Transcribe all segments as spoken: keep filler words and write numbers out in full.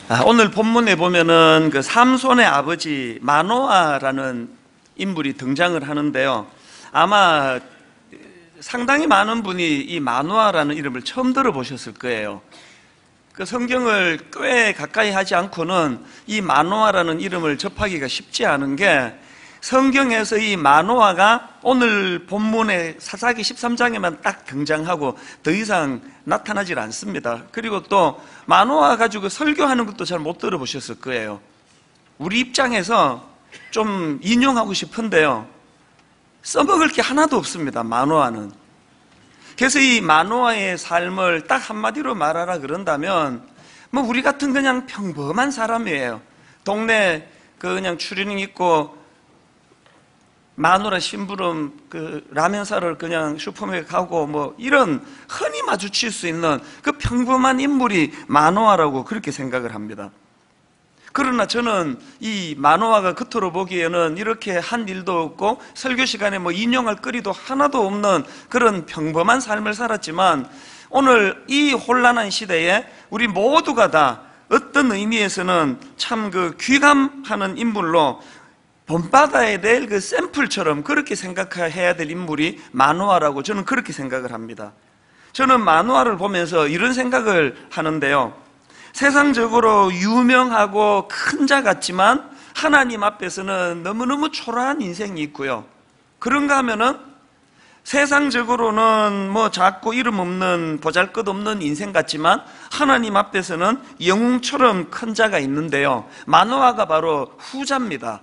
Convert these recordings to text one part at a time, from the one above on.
아, 오늘 본문에 보면은 그 삼손의 아버지 마노아라는 인물이 등장을 하는데요. 아마 상당히 많은 분이 이 마노아라는 이름을 처음 들어보셨을 거예요. 그 성경을 꽤 가까이 하지 않고는 이 마노아라는 이름을 접하기가 쉽지 않은 게, 성경에서 이 마노아가 오늘 본문의 사사기 십삼 장에만 딱 등장하고 더 이상 나타나질 않습니다. 그리고 또 마노아 가지고 설교하는 것도 잘 못 들어보셨을 거예요. 우리 입장에서 좀 인용하고 싶은데요, 써먹을 게 하나도 없습니다, 마노아는. 그래서 이 마노아의 삶을 딱 한마디로 말하라 그런다면, 뭐 우리 같은 그냥 평범한 사람이에요. 동네 그 그냥 추리닝 입고 마누라 심부름 그 라면 사러 그냥 슈퍼마켓 가고 뭐 이런 흔히 마주칠 수 있는 그 평범한 인물이 마노아라고 그렇게 생각을 합니다. 그러나 저는 이 마노아가 겉으로 보기에는 이렇게 한 일도 없고 설교 시간에 뭐 인용할 거리도 하나도 없는 그런 평범한 삶을 살았지만, 오늘 이 혼란한 시대에 우리 모두가 다 어떤 의미에서는 참 그 귀감하는 인물로 본받아야 될 그 샘플처럼 그렇게 생각해야 될 인물이 마노아라고 저는 그렇게 생각을 합니다. 저는 마노아를 보면서 이런 생각을 하는데요, 세상적으로 유명하고 큰 자 같지만 하나님 앞에서는 너무너무 초라한 인생이 있고요, 그런가 하면은 세상적으로는 뭐 작고 이름 없는 보잘것없는 인생 같지만 하나님 앞에서는 영웅처럼 큰 자가 있는데요, 마노아가 바로 후자입니다.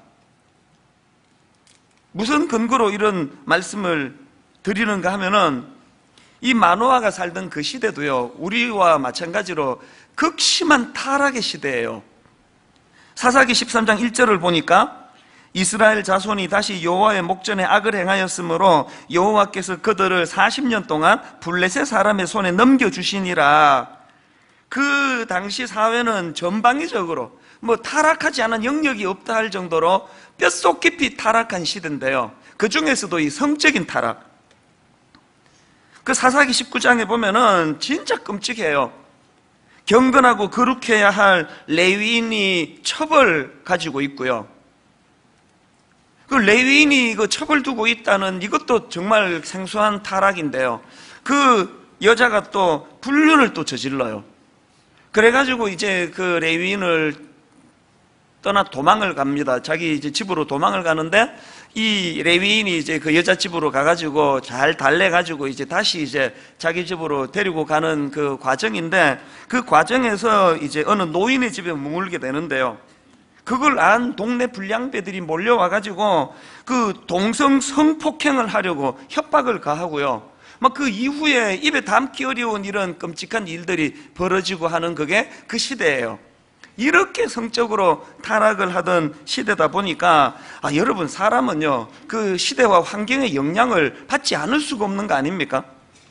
무슨 근거로 이런 말씀을 드리는가 하면은, 이 마노아가 살던 그 시대도요, 우리와 마찬가지로 극심한 타락의 시대예요. 사사기 십삼 장 일 절을 보니까, 이스라엘 자손이 다시 여호와의 목전에 악을 행하였으므로 여호와께서 그들을 사십 년 동안 블레셋 사람의 손에 넘겨주시니라. 그 당시 사회는 전방위적으로 뭐 타락하지 않은 영역이 없다 할 정도로 뼛속 깊이 타락한 시대인데요, 그 중에서도 이 성적인 타락, 그 사사기 십구 장에 보면은 진짜 끔찍해요. 경건하고 거룩해야 할 레위인이 첩을 가지고 있고요, 그 레위인이 그 첩을 두고 있다는 이것도 정말 생소한 타락인데요, 그 여자가 또 불륜을 또 저질러요. 그래가지고 이제 그 레위인을 떠나 도망을 갑니다. 자기 이제 집으로 도망을 가는데, 이 레위인이 이제 그 여자 집으로 가가지고 잘 달래가지고 이제 다시 이제 자기 집으로 데리고 가는 그 과정인데, 그 과정에서 이제 어느 노인의 집에 머물게 되는데요, 그걸 안 동네 불량배들이 몰려와가지고 그 동성 성폭행을 하려고 협박을 가하고요, 막 그 이후에 입에 담기 어려운 이런 끔찍한 일들이 벌어지고 하는 그게 그 시대예요. 이렇게 성적으로 타락을 하던 시대다 보니까, 아, 여러분, 사람은요 그 시대와 환경의 영향을 받지 않을 수가 없는 거 아닙니까?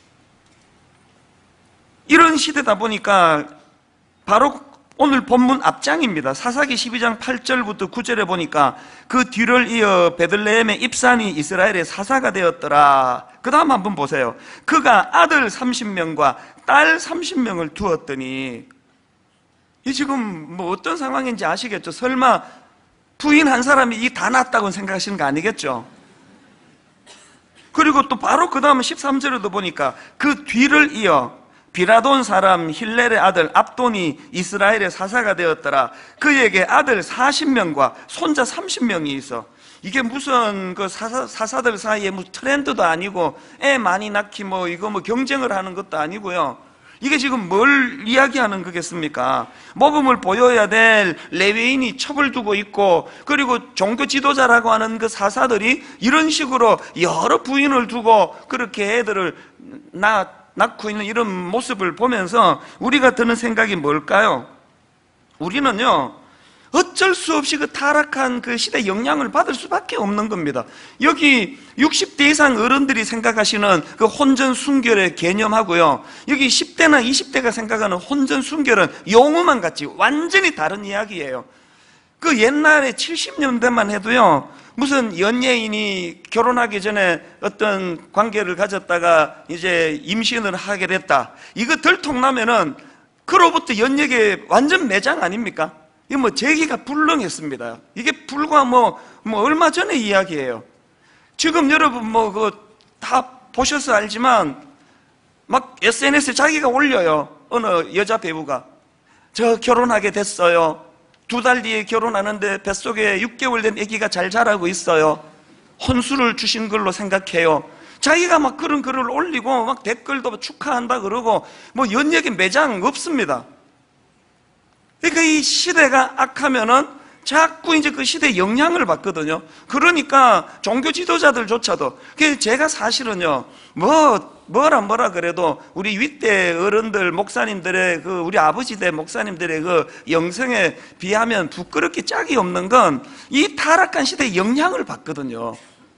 이런 시대다 보니까 바로 오늘 본문 앞장입니다. 사사기 십이 장 팔 절부터 구 절에 보니까, 그 뒤를 이어 베들레헴의 입산이 이스라엘의 사사가 되었더라. 그 다음 한번 보세요. 그가 아들 삼십 명과 딸 삼십 명을 두었더니, 이 지금 뭐 어떤 상황인지 아시겠죠? 설마 부인 한 사람이 이 다 낳았다고 생각하시는 거 아니겠죠? 그리고 또 바로 그 다음 십삼 절에도 보니까, 그 뒤를 이어 비라돈 사람 힐렐의 아들 압돈이 이스라엘의 사사가 되었더라. 그에게 아들 사십 명과 손자 삼십 명이 있어. 이게 무슨 그 사사, 사사들 사이에 무슨 트렌드도 아니고 애 많이 낳기 뭐 이거 뭐 경쟁을 하는 것도 아니고요, 이게 지금 뭘 이야기하는 거겠습니까? 모범을 보여야 될 레위인이 첩을 두고 있고, 그리고 종교 지도자라고 하는 그 사사들이 이런 식으로 여러 부인을 두고 그렇게 애들을 낳, 낳고 있는 이런 모습을 보면서 우리가 드는 생각이 뭘까요? 우리는요, 어쩔 수 없이 그 타락한 그 시대 영향을 받을 수밖에 없는 겁니다. 여기 육십 대 이상 어른들이 생각하시는 그 혼전 순결의 개념하고요, 여기 십 대나 이십 대가 생각하는 혼전 순결은 용어만 같지 완전히 다른 이야기예요. 그 옛날에 칠십 년대만 해도요, 무슨 연예인이 결혼하기 전에 어떤 관계를 가졌다가 이제 임신을 하게 됐다, 이거 들통나면은 그로부터 연예계 완전 매장 아닙니까? 이거 뭐 재기가 불능했습니다. 이게 불과 뭐, 뭐 얼마 전의 이야기예요. 지금 여러분 뭐 그 다 보셔서 알지만 막 에스엔에스에 자기가 올려요. 어느 여자 배우가 저 결혼하게 됐어요. 두 달 뒤에 결혼하는데 뱃속에 육 개월 된 아기가 잘 자라고 있어요. 혼수를 주신 걸로 생각해요. 자기가 막 그런 글을 올리고 막 댓글도 축하한다 그러고 뭐 연예계 매장 없습니다. 그러니까 이 시대가 악하면은 자꾸 이제 그 시대에 영향을 받거든요. 그러니까 종교 지도자들조차도, 제가 사실은요, 뭐, 뭐라 뭐라 그래도 우리 윗대 어른들, 목사님들의 그 우리 아버지대 목사님들의 그 영성에 비하면 부끄럽게 짝이 없는 건 이 타락한 시대에 영향을 받거든요.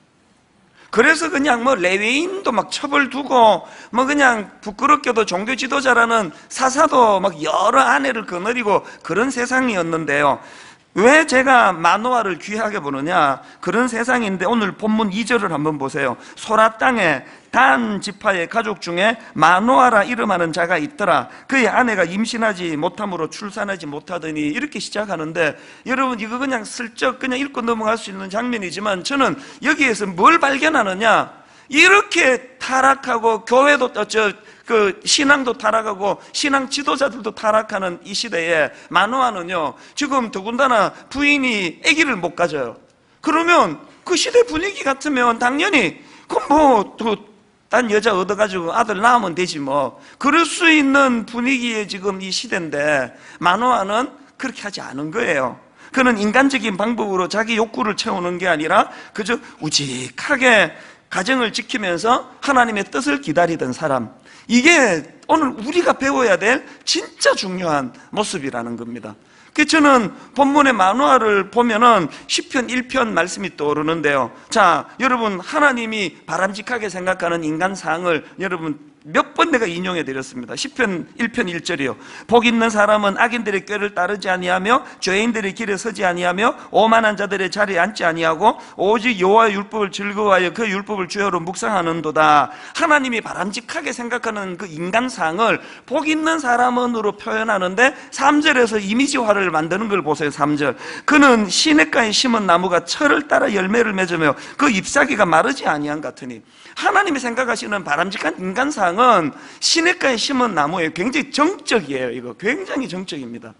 그래서 그냥 뭐 레위인도 막 처벌 두고 뭐 그냥 부끄럽게도 종교 지도자라는 사사도 막 여러 아내를 거느리고 그런 세상이었는데요. 왜 제가 마노아를 귀하게 보느냐? 그런 세상인데 오늘 본문 이 절을 한번 보세요. 소라 땅에 단 지파의 가족 중에 마노아라 이름하는 자가 있더라. 그의 아내가 임신하지 못함으로 출산하지 못하더니, 이렇게 시작하는데 여러분 이거 그냥 슬쩍 그냥 읽고 넘어갈 수 있는 장면이지만 저는 여기에서 뭘 발견하느냐? 이렇게 타락하고 교회도 저 그 신앙도 타락하고 신앙 지도자들도 타락하는 이 시대에 마노아는요, 지금 더군다나 부인이 아기를 못 가져요. 그러면 그 시대 분위기 같으면 당연히 그뭐 딴 여자 얻어가지고 아들 낳으면 되지 뭐, 그럴 수 있는 분위기에 지금 이 시대인데 마노아는 그렇게 하지 않은 거예요. 그는 인간적인 방법으로 자기 욕구를 채우는 게 아니라 그저 우직하게 가정을 지키면서 하나님의 뜻을 기다리던 사람, 이게 오늘 우리가 배워야 될 진짜 중요한 모습이라는 겁니다. 그래서 저는 본문의 마노아를 보면은 시편 일 편 말씀이 떠오르는데요. 자, 여러분, 하나님이 바람직하게 생각하는 인간상을 여러분 몇 번 내가 인용해 드렸습니다. 시편 일 편 일 절이요. 복 있는 사람은 악인들의 꾀를 따르지 아니하며 죄인들의 길에 서지 아니하며 오만한 자들의 자리에 앉지 아니하고 오직 여호와의 율법을 즐거워하여 그 율법을 주야로 묵상하는도다. 하나님이 바람직하게 생각하는 그 인간상을 복 있는 사람은으로 표현하는데 삼 절에서 이미지화를 만드는 걸 보세요. 삼 절. 그는 시냇가에 심은 나무가 철을 따라 열매를 맺으며 그 잎사귀가 마르지 아니한 같으니, 하나님이 생각하시는 바람직한 인간상은 시냇가에 심은 나무예요. 굉장히 정적이에요. 이거 굉장히 정적입니다.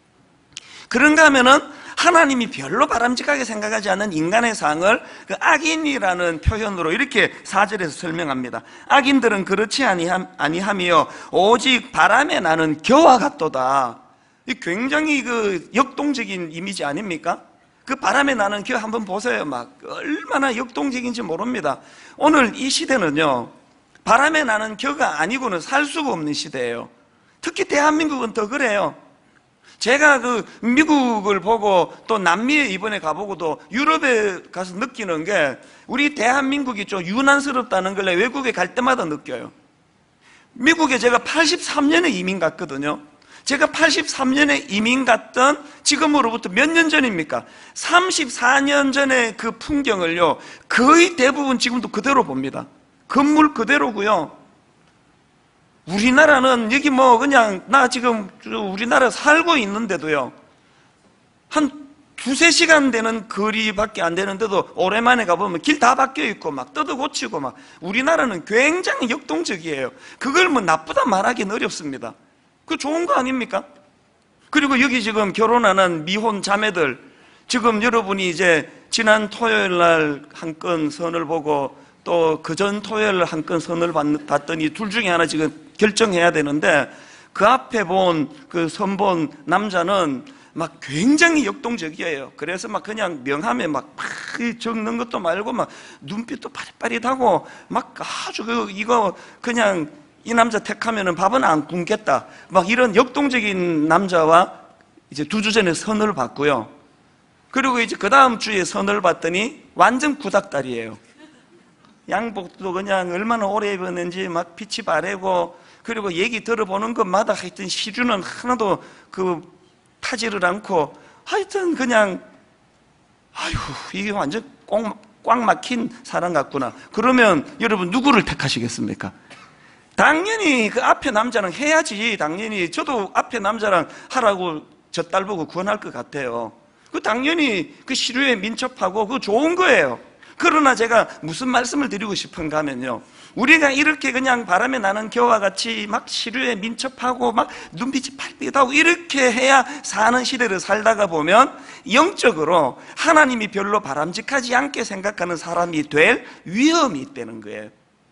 그런가 하면은 하나님이 별로 바람직하게 생각하지 않는 인간의 상을 그 악인이라는 표현으로 이렇게 사 절에서 설명합니다. 악인들은 그렇지 아니함, 아니하며 오직 바람에 나는 겨와 같도다. 이 굉장히 그 역동적인 이미지 아닙니까? 그 바람에 나는 겨 한번 보세요. 막 얼마나 역동적인지 모릅니다. 오늘 이 시대는요, 바람에 나는 겨가 아니고는 살 수가 없는 시대예요. 특히 대한민국은 더 그래요. 제가 그 미국을 보고 또 남미에 이번에 가보고도 유럽에 가서 느끼는 게, 우리 대한민국이 좀 유난스럽다는 걸 외국에 갈 때마다 느껴요. 미국에 제가 팔십삼 년에 이민 갔거든요. 제가 팔십삼 년에 이민 갔던 지금으로부터 몇 년 전입니까? 삼십사 년 전의 그 풍경을요, 거의 대부분 지금도 그대로 봅니다. 건물 그대로고요. 우리나라는 여기 뭐 그냥 나 지금 우리나라 살고 있는데도요, 한 두세 시간 되는 거리밖에 안 되는데도 오랜만에 가보면 길 다 바뀌어 있고 막 뜯어 고치고 막, 우리나라는 굉장히 역동적이에요. 그걸 뭐 나쁘다 말하기는 어렵습니다. 그 좋은 거 아닙니까? 그리고 여기 지금 결혼하는 미혼 자매들, 지금 여러분이 이제 지난 토요일 날 한 건 선을 보고 또 그 전 토요일 날 한 건 선을 봤더니 둘 중에 하나 지금 결정해야 되는데, 그 앞에 본 그 선 본 남자는 막 굉장히 역동적이에요. 그래서 막 그냥 명함에 막 적는 것도 말고 막 눈빛도 빠릿빠릿하고 막 아주 그 이거 그냥 이 남자 택하면은 밥은 안 굶겠다, 막 이런 역동적인 남자와 이제 두 주 전에 선을 봤고요. 그리고 이제 그 다음 주에 선을 봤더니 완전 구닥다리예요. 양복도 그냥 얼마나 오래 입었는지 막 빛이 바래고, 그리고 얘기 들어보는 것마다 하여튼 시주는 하나도 그 타지를 않고, 하여튼 그냥 아휴 이게 완전 꽉, 꽉 막힌 사람 같구나. 그러면 여러분 누구를 택하시겠습니까? 당연히 그 앞에 남자랑 해야지. 당연히 저도 앞에 남자랑 하라고 저 딸 보고 구원할 것 같아요. 그 당연히 그 시류에 민첩하고 그거 좋은 거예요. 그러나 제가 무슨 말씀을 드리고 싶은가 하면요, 우리가 이렇게 그냥 바람에 나는 겨와 같이 막 시류에 민첩하고 막 눈빛이 팔빛하고 이렇게 해야 사는 시대를 살다가 보면 영적으로 하나님이 별로 바람직하지 않게 생각하는 사람이 될 위험이 있다는 거예요.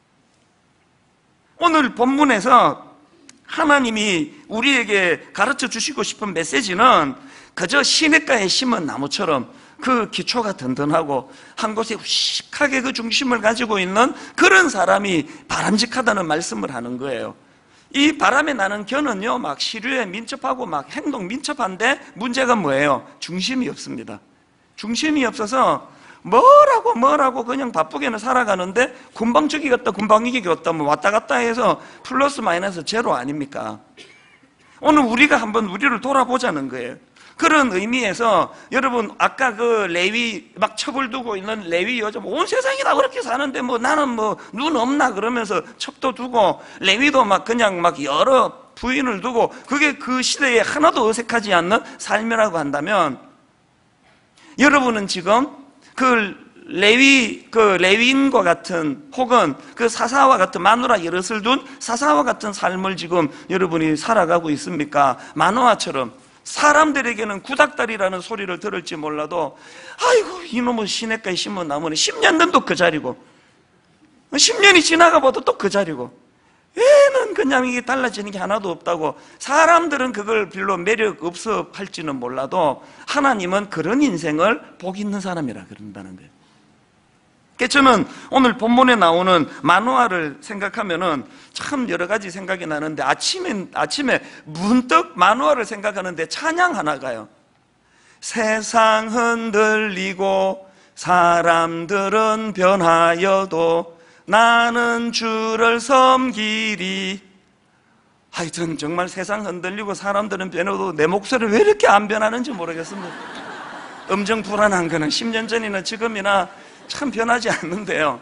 오늘 본문에서 하나님이 우리에게 가르쳐 주시고 싶은 메시지는 그저 시냇가에 심은 나무처럼 그 기초가 든든하고 한 곳에 우식하게 그 중심을 가지고 있는 그런 사람이 바람직하다는 말씀을 하는 거예요. 이 바람에 나는 겨는요, 막 시류에 민첩하고 막 행동 민첩한데 문제가 뭐예요? 중심이 없습니다. 중심이 없어서 뭐라고 뭐라고 그냥 바쁘게는 살아가는데 금방 저기 갔다 금방 이기 갔다 뭐 왔다 갔다 해서 플러스 마이너스 제로 아닙니까? 오늘 우리가 한번 우리를 돌아보자는 거예요. 그런 의미에서 여러분, 아까 그 레위 막 첩을 두고 있는 레위 여자 온 세상이 다 그렇게 사는데 뭐 나는 뭐 눈 없나 그러면서 첩도 두고 레위도 막 그냥 막 여러 부인을 두고 그게 그 시대에 하나도 어색하지 않는 삶이라고 한다면, 여러분은 지금 그 레위, 그 레위인과 같은 혹은 그 사사와 같은, 마누라 여럿을 둔 사사와 같은 삶을 지금 여러분이 살아가고 있습니까? 마노아처럼 사람들에게는 구닥다리라는 소리를 들을지 몰라도 아이고 이놈은 시냇가에 심은 나무는 십 년 전도 그 자리고 십 년이 지나가 봐도 또 그 자리고 얘는 그냥 이게 달라지는 게 하나도 없다고 사람들은 그걸 별로 매력 없어 할지는 몰라도 하나님은 그런 인생을 복 있는 사람이라 그런다는 거예요. 그래서 저는 오늘 본문에 나오는 마노아를 생각하면은 참 여러 가지 생각이 나는데, 아침에, 아침에 문득 마노아를 생각하는데 찬양 하나 가요. 세상 흔들리고 사람들은 변하여도 나는 주를 섬기리. 하여튼 정말 세상 흔들리고 사람들은 변해도 내 목소리 왜 이렇게 안 변하는지 모르겠습니다. 음정 불안한 거는 십 년 전이나 지금이나 참 변하지 않는데요,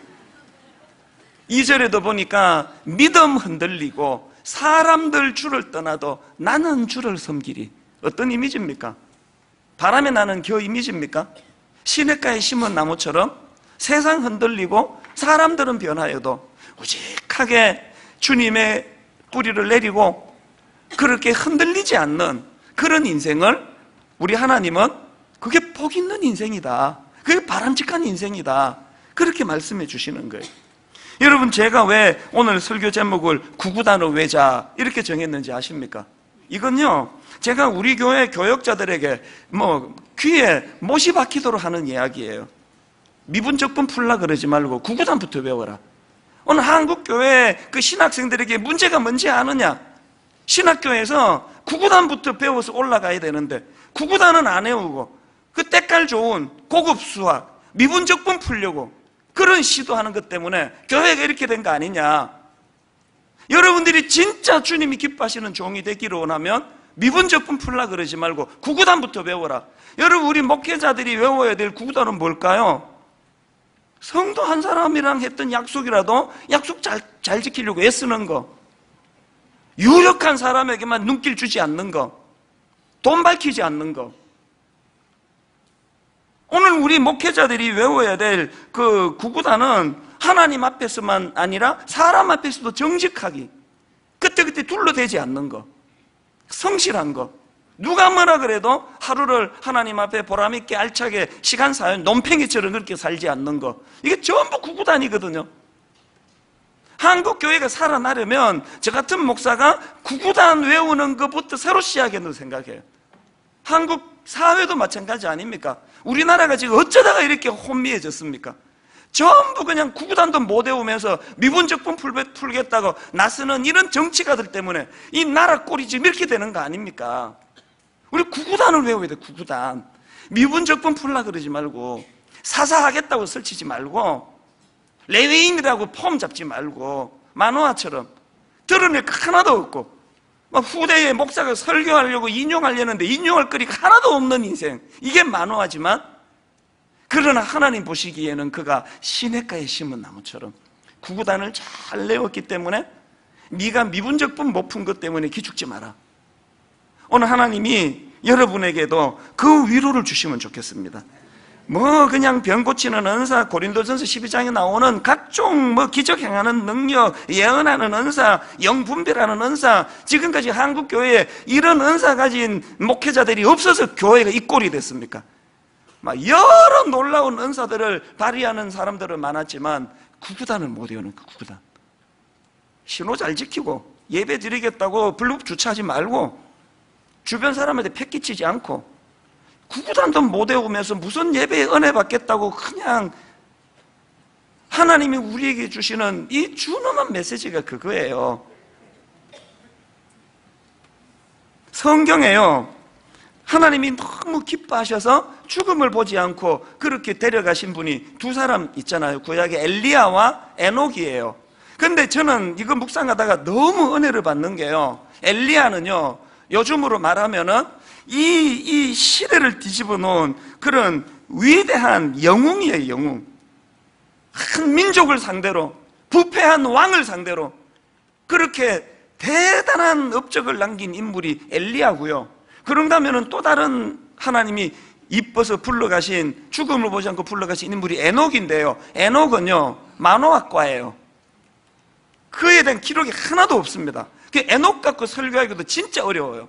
이 절에도 보니까 믿음 흔들리고 사람들 주를 떠나도 나는 주를 섬기리. 어떤 이미지입니까? 바람에 나는 겨 이미지입니까? 시냇가에 심은 나무처럼 세상 흔들리고 사람들은 변하여도 우직하게 주님의 뿌리를 내리고 그렇게 흔들리지 않는 그런 인생을 우리 하나님은 그게 복 있는 인생이다, 그게 바람직한 인생이다, 그렇게 말씀해 주시는 거예요. 여러분, 제가 왜 오늘 설교 제목을 구구단의 외자 이렇게 정했는지 아십니까? 이건요, 제가 우리 교회 교역자들에게 뭐 귀에 못이 박히도록 하는 이야기예요. 미분적분 풀라 그러지 말고 구구단부터 외워라. 오늘 한국교회 그 신학생들에게 문제가 뭔지 아느냐? 신학교에서 구구단부터 배워서 올라가야 되는데 구구단은 안 외우고 그 때깔 좋은 고급 수학, 미분적분 풀려고 그런 시도하는 것 때문에 교회가 이렇게 된 거 아니냐. 여러분들이 진짜 주님이 기뻐하시는 종이 되기를 원하면 미분적분 풀라 그러지 말고 구구단부터 배워라. 여러분, 우리 목회자들이 외워야 될 구구단은 뭘까요? 성도 한 사람이랑 했던 약속이라도 약속 잘, 잘 지키려고 애쓰는 거, 유력한 사람에게만 눈길 주지 않는 거, 돈 밝히지 않는 거. 오늘 우리 목회자들이 외워야 될 그 구구단은 하나님 앞에서만 아니라 사람 앞에서도 정직하기, 그때그때 둘러대지 않는 거, 성실한 거, 누가 뭐라 그래도 하루를 하나님 앞에 보람있게 알차게 시간 사연 논팽이처럼 그렇게 살지 않는 거, 이게 전부 구구단이거든요. 한국 교회가 살아나려면 저 같은 목사가 구구단 외우는 것부터 새로 시작했다고 생각해요. 한국 사회도 마찬가지 아닙니까? 우리나라가 지금 어쩌다가 이렇게 혼미해졌습니까? 전부 그냥 구구단도 못 외우면서 미분적분 풀겠다고 나서는 이런 정치가들 때문에 이 나라 꼴이 지금 이렇게 되는 거 아닙니까? 우리 구구단을 외워야 돼. 구구단. 미분적분 풀라 그러지 말고, 사사하겠다고 설치지 말고, 레위인이라고 폼 잡지 말고, 마노아처럼 드러낼 거 하나도 없고, 막 후대에 목사가 설교하려고 인용하려는데 인용할 거리가 하나도 없는 인생, 이게 마노아지만, 그러나 하나님 보시기에는 그가 시냇가에 심은 나무처럼 구구단을 잘 내었기 때문에 네가 미분적분 못 푼 것 때문에 기죽지 마라. 오늘 하나님이 여러분에게도 그 위로를 주시면 좋겠습니다. 뭐 그냥 병 고치는 은사, 고린도전서 십이 장에 나오는 각종 뭐 기적 행하는 능력, 예언하는 은사, 영분별하는 은사, 지금까지 한국 교회에 이런 은사 가진 목회자들이 없어서 교회가 이 꼴이 됐습니까? 막 여러 놀라운 은사들을 발휘하는 사람들은 많았지만 구구단을 못 외우는 그 구구단. 신호 잘 지키고 예배 드리겠다고 블루 주차하지 말고 주변 사람한테 패기치지 않고 구구단도 못 외우면서 무슨 예배에 은혜 받겠다고 그냥 하나님이 우리에게 주시는 이 준엄한 메시지가 그거예요. 성경에요, 하나님이 너무 기뻐하셔서 죽음을 보지 않고 그렇게 데려가신 분이 두 사람 있잖아요. 구약의 엘리야와 에녹이에요. 근데 저는 이거 묵상하다가 너무 은혜를 받는 게요, 엘리야는요 요즘으로 말하면은 이, 이 시대를 뒤집어 놓은 그런 위대한 영웅이에요. 영웅. 한 민족을 상대로, 부패한 왕을 상대로 그렇게 대단한 업적을 남긴 인물이 엘리야고요. 그런다면 또 다른 하나님이 이뻐서 불러가신, 죽음을 보지 않고 불러가신 인물이 에녹인데요, 에녹은요 만호학과예요. 그에 대한 기록이 하나도 없습니다. 그 에녹 갖고 설교하기도 진짜 어려워요.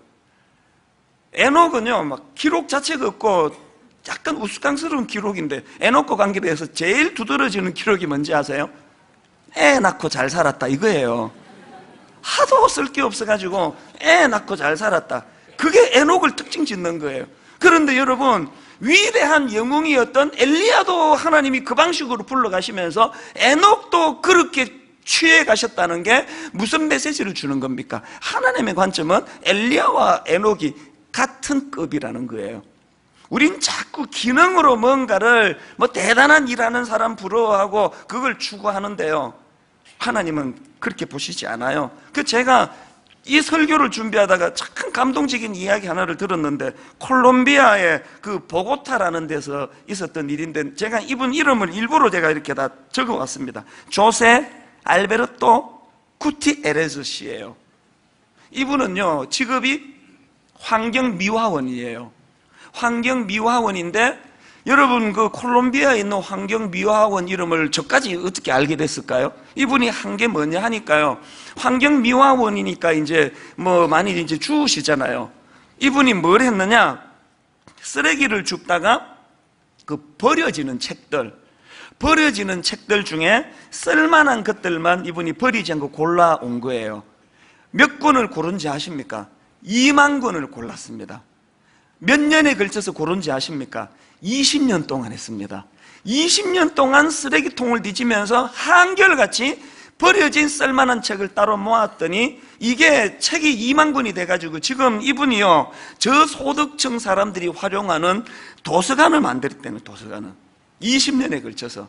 에녹은요 막 기록 자체가 없고 약간 우스꽝스러운 기록인데, 에녹과 관계돼서 제일 두드러지는 기록이 뭔지 아세요? 애 낳고 잘 살았다 이거예요. 하도 쓸 게 없어가지고 애 낳고 잘 살았다, 그게 에녹을 특징 짓는 거예요. 그런데 여러분, 위대한 영웅이었던 엘리야도 하나님이 그 방식으로 불러가시면서 에녹도 그렇게 취해 가셨다는 게 무슨 메시지를 주는 겁니까? 하나님의 관점은 엘리야와 에녹이 같은 급이라는 거예요. 우린 자꾸 기능으로 뭔가를 뭐 대단한 일하는 사람 부러워하고 그걸 추구하는데요, 하나님은 그렇게 보시지 않아요. 그 제가 이 설교를 준비하다가 참 감동적인 이야기 하나를 들었는데, 콜롬비아의 그 보고타라는 데서 있었던 일인데, 제가 이분 이름을 일부러 제가 이렇게 다 적어왔습니다. 조세 알베르토 구티에레즈 씨예요. 이분은요 직업이 환경미화원이에요. 환경미화원인데, 여러분 그 콜롬비아에 있는 환경미화원 이름을 저까지 어떻게 알게 됐을까요? 이분이 한 게 뭐냐 하니까요, 환경미화원이니까 이제 뭐 많이 이제 주우시잖아요. 이분이 뭘 했느냐, 쓰레기를 줍다가 그 버려지는 책들, 버려지는 책들 중에 쓸만한 것들만 이분이 버리지 않고 골라온 거예요. 몇 권을 고른지 아십니까? 이만 권을 골랐습니다. 몇 년에 걸쳐서 고른지 아십니까? 이십 년 동안 했습니다. 이십 년 동안 쓰레기통을 뒤지면서 한결같이 버려진 쓸만한 책을 따로 모았더니 이게 책이 이만 권이 돼가지고 지금 이분이요 저소득층 사람들이 활용하는 도서관을 만들었다는, 도서관을 이십 년에 걸쳐서.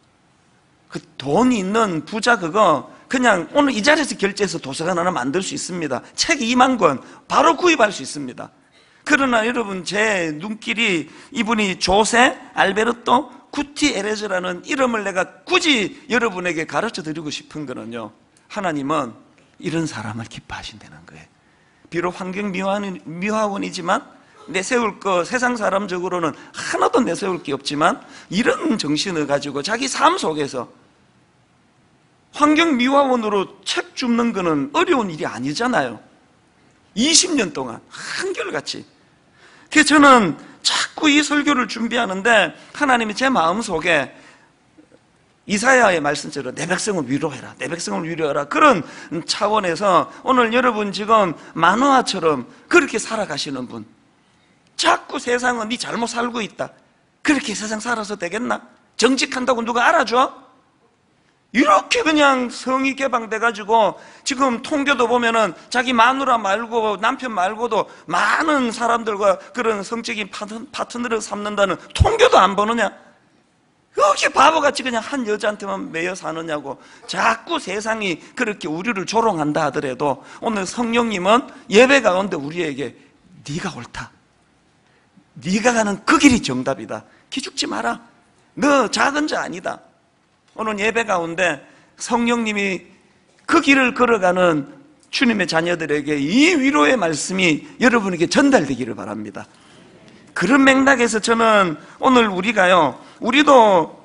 그 돈 있는 부자 그거 그냥 오늘 이 자리에서 결제해서 도서관 하나 만들 수 있습니다. 책 이만 권 바로 구입할 수 있습니다. 그러나 여러분, 제 눈길이 이분이 조세 알베르토 구티에레즈라는 이름을 내가 굳이 여러분에게 가르쳐 드리고 싶은 거는요, 하나님은 이런 사람을 기뻐하신다는 거예요. 비록 환경미화원이지만 내세울 거 세상 사람적으로는 하나도 내세울 게 없지만, 이런 정신을 가지고 자기 삶 속에서 환경미화원으로 책 줍는 거는 어려운 일이 아니잖아요. 이십 년 동안 한결같이. 그래서 저는 자꾸 이 설교를 준비하는데 하나님이 제 마음속에 이사야의 말씀대로 내 백성을 위로해라, 내 백성을 위로해라, 그런 차원에서 오늘 여러분 지금 마노아처럼 그렇게 살아가시는 분, 자꾸 세상은 네 잘못 살고 있다, 그렇게 세상 살아서 되겠나? 정직한다고 누가 알아줘? 이렇게 그냥 성이 개방돼가지고 지금 통계도 보면은 자기 마누라 말고 남편 말고도 많은 사람들과 그런 성적인 파트너를 삼는다는 통계도 안 보느냐? 그렇게 바보같이 그냥 한 여자한테만 매여 사느냐고. 자꾸 세상이 그렇게 우리를 조롱한다 하더라도 오늘 성령님은 예배 가운데 우리에게 네가 옳다, 네가 가는 그 길이 정답이다, 기죽지 마라, 너 작은 자 아니다. 오늘 예배 가운데 성령님이 그 길을 걸어가는 주님의 자녀들에게 이 위로의 말씀이 여러분에게 전달되기를 바랍니다. 그런 맥락에서 저는 오늘 우리가요, 우리도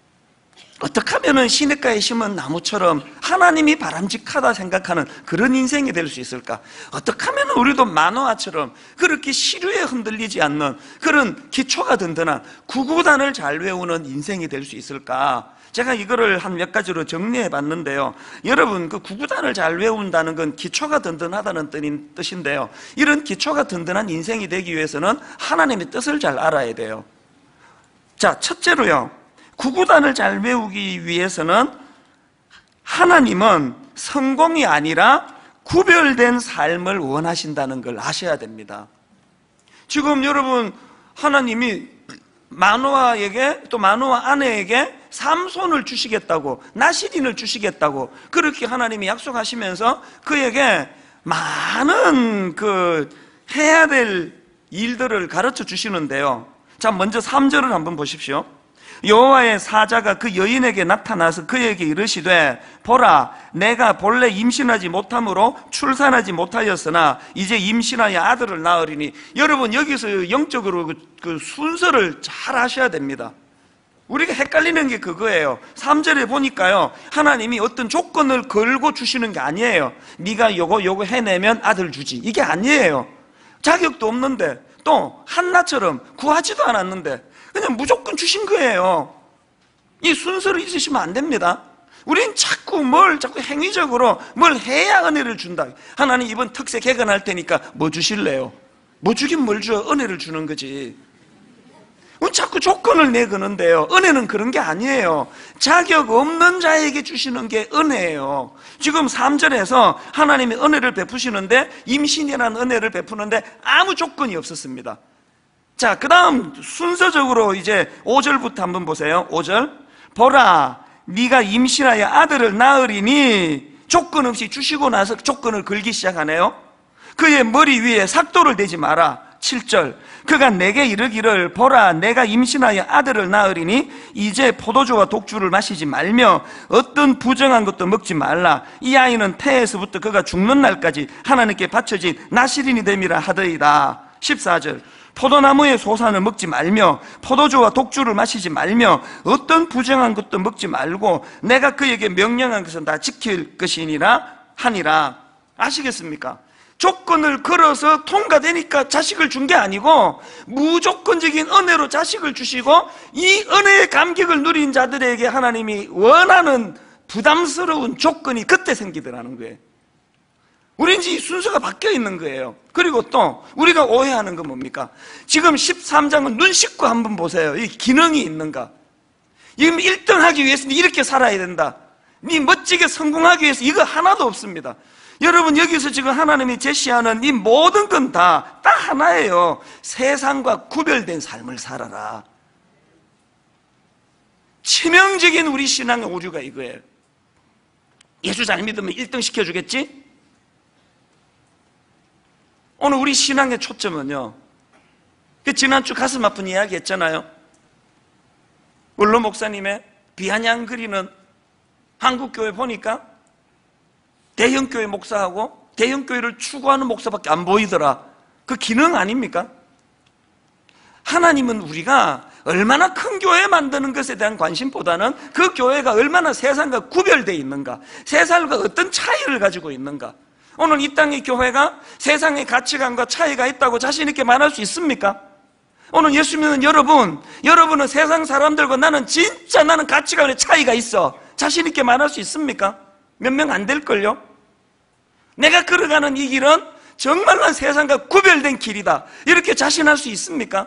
어떻게 하면 시냇가에 심은 나무처럼 하나님이 바람직하다 생각하는 그런 인생이 될 수 있을까? 어떻게 하면 우리도 마노아처럼 그렇게 시류에 흔들리지 않는 그런 기초가 든든한 구구단을 잘 외우는 인생이 될 수 있을까? 제가 이거를 한 몇 가지로 정리해 봤는데요. 여러분, 그 구구단을 잘 외운다는 건 기초가 든든하다는 뜻인데요. 이런 기초가 든든한 인생이 되기 위해서는 하나님의 뜻을 잘 알아야 돼요. 자, 첫째로요, 구구단을 잘 외우기 위해서는 하나님은 성공이 아니라 구별된 삶을 원하신다는 걸 아셔야 됩니다. 지금 여러분, 하나님이 마노아에게, 또 마노아 아내에게 삼손을 주시겠다고, 나시린을 주시겠다고 그렇게 하나님이 약속하시면서 그에게 많은 그 해야 될 일들을 가르쳐 주시는데요. 자, 먼저 삼 절을 한번 보십시오. 여호와의 사자가 그 여인에게 나타나서 그에게 이르시되, 보라, 내가 본래 임신하지 못함으로 출산하지 못하였으나 이제 임신하여 아들을 낳으리니. 여러분, 여기서 영적으로 그, 그 순서를 잘 아셔야 됩니다. 우리가 헷갈리는 게 그거예요. 삼 절에 보니까요, 하나님이 어떤 조건을 걸고 주시는 게 아니에요. 네가 요거 요거 해내면 아들 주지, 이게 아니에요. 자격도 없는데, 또 한나처럼 구하지도 않았는데 그냥 무조건 주신 거예요. 이 순서를 잊으시면 안 됩니다. 우린 자꾸 뭘 자꾸 행위적으로 뭘 해야 은혜를 준다. 하나님 이번 특세 개근할 테니까 뭐 주실래요? 뭐 주긴 뭘 줘? 은혜를 주는 거지. 우린 자꾸 조건을 내거는데요, 은혜는 그런 게 아니에요. 자격 없는 자에게 주시는 게 은혜예요. 지금 삼 절에서 하나님이 은혜를 베푸시는데, 임신이라는 은혜를 베푸는데 아무 조건이 없었습니다. 자, 그 다음 순서적으로 이제 오 절부터 한번 보세요. 오 절. 보라, 네가 임신하여 아들을 낳으리니. 조건 없이 주시고 나서 조건을 걸기 시작하네요. 그의 머리 위에 삭도를 대지 마라. 칠 절. 그가 내게 이르기를, 보라, 내가 임신하여 아들을 낳으리니 이제 포도주와 독주를 마시지 말며 어떤 부정한 것도 먹지 말라. 이 아이는 태에서부터 그가 죽는 날까지 하나님께 바쳐진 나시린이 됨이라 하더이다. 십사 절. 포도나무의 소산을 먹지 말며 포도주와 독주를 마시지 말며 어떤 부정한 것도 먹지 말고 내가 그에게 명령한 것은 다 지킬 것이니라 하니라. 아시겠습니까? 조건을 걸어서 통과되니까 자식을 준 게 아니고 무조건적인 은혜로 자식을 주시고, 이 은혜의 감격을 누린 자들에게 하나님이 원하는 부담스러운 조건이 그때 생기더라는 거예요. 우린 이제 이 순서가 바뀌어 있는 거예요. 그리고 또 우리가 오해하는 건 뭡니까? 지금 십삼 장은 눈 씻고 한번 보세요. 이 기능이 있는가? 지금 일 등 하기 위해서는 이렇게 살아야 된다, 네 멋지게 성공하기 위해서 이거 하나도 없습니다. 여러분, 여기서 지금 하나님이 제시하는 이 모든 건 다 딱 하나예요. 세상과 구별된 삶을 살아라. 치명적인 우리 신앙의 오류가 이거예요. 예수 잘 믿으면 일 등 시켜주겠지? 오늘 우리 신앙의 초점은요, 그 지난주 가슴 아픈 이야기 했잖아요. 원로 목사님의 비아냥 그리는 한국교회 보니까 대형교회 목사하고 대형교회를 추구하는 목사밖에 안 보이더라. 그 기능 아닙니까? 하나님은 우리가 얼마나 큰 교회 만드는 것에 대한 관심보다는 그 교회가 얼마나 세상과 구별되어 있는가, 세상과 어떤 차이를 가지고 있는가. 오늘 이 땅의 교회가 세상의 가치관과 차이가 있다고 자신 있게 말할 수 있습니까? 오늘 예수 믿는 여러분, 여러분은 세상 사람들과 나는 진짜 나는 가치관의 차이가 있어, 자신 있게 말할 수 있습니까? 몇 명 안 될걸요? 내가 걸어가는 이 길은 정말로 세상과 구별된 길이다, 이렇게 자신할 수 있습니까?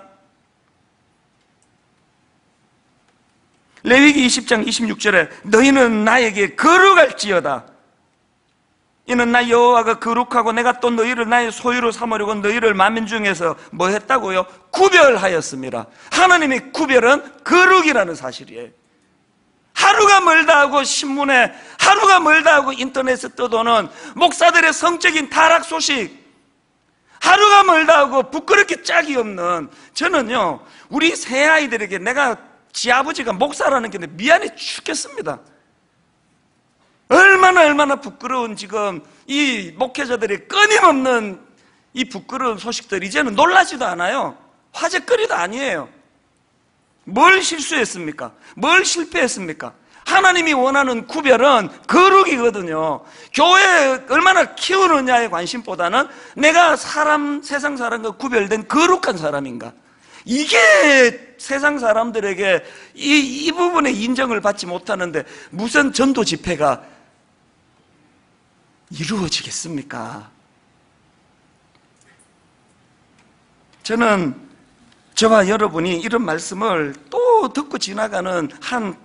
레위기 이십 장 이십육 절에 너희는 나에게 거룩할지어다. 이는 나 여호와가 거룩하고 내가 또 너희를 나의 소유로 삼으려고 너희를 만민 중에서 뭐 했다고요? 구별하였습니다. 하나님의 구별은 거룩이라는 사실이에요. 하루가 멀다 하고 신문에, 하루가 멀다 하고 인터넷에 떠도는 목사들의 성적인 타락 소식, 하루가 멀다 하고 부끄럽게 짝이 없는, 저는요 우리 새 아이들에게 내가 지 아버지가 목사라는 게 미안해 죽겠습니다. 얼마나 얼마나 부끄러운 지금 이 목회자들의 끊임없는 이 부끄러운 소식들 이제는 놀라지도 않아요. 화제거리도 아니에요. 뭘 실수했습니까? 뭘 실패했습니까? 하나님이 원하는 구별은 거룩이거든요. 교회 얼마나 키우느냐의 관심보다는 내가 사람, 세상 사람과 구별된 거룩한 사람인가, 이게 세상 사람들에게 이, 이 부분에 인정을 받지 못하는데 무슨 전도 집회가 이루어지겠습니까? 저는 저와 여러분이 이런 말씀을 또 듣고 지나가는 한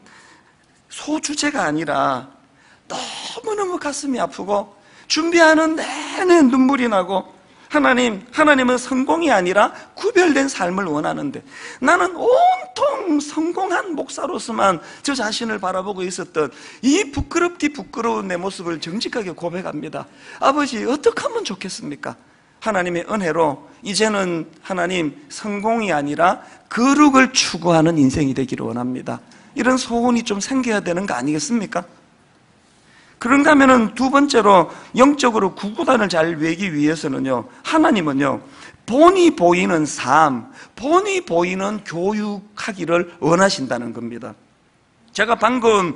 소주제가 아니라 너무너무 가슴이 아프고 준비하는 내내 눈물이 나고, 하나님, 하나님은 성공이 아니라 구별된 삶을 원하는데 나는 온통 성공한 목사로서만 저 자신을 바라보고 있었던 이 부끄럽디 부끄러운 내 모습을 정직하게 고백합니다. 아버지, 어떻게 하면 좋겠습니까? 하나님의 은혜로 이제는 하나님, 성공이 아니라 거룩을 추구하는 인생이 되기를 원합니다. 이런 소원이 좀 생겨야 되는 거 아니겠습니까? 그런가 하면은 두 번째로 영적으로 구구단을 잘 외기 위해서는요, 하나님은요, 본이 보이는 삶, 본이 보이는 교육하기를 원하신다는 겁니다. 제가 방금